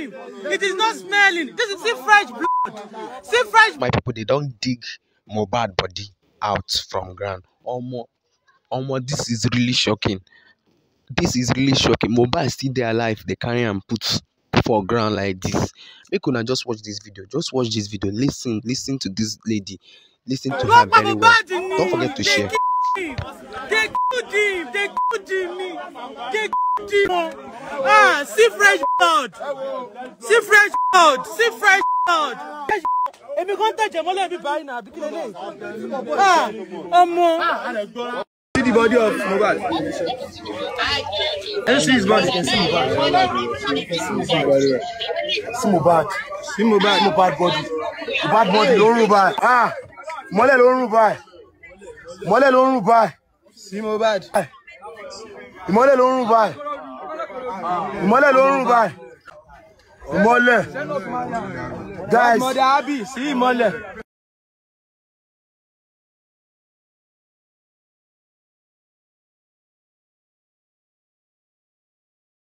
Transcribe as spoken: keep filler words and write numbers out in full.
give. It is not smelling. This is see fresh blood. See fresh. My people, they don't dig Mohbad body out from ground. Omo, omo, this is really shocking. This is really shocking. Mohbad is still there alive. They carry and put for ground like this. Make una just watch this video. Just watch this video. Listen, listen to this lady. Listen to her very well. Don't forget to share. They killed him. They killed him. They killed him. Ah, see fresh blood. See fresh blood. See fresh blood. If you can't touch him, I'll be buying now. Ah, um, See the body of Mohbad. Can you see his body? Can see Mohbad. See Mohbad. See Mohbad. Mohbad body. Mohbad body. Don't run by. Ah, Mole don't run by. Mole don't run by. See Mohbad. Mole don't run by. Mole don't run by. Mole. Guys. See Mole.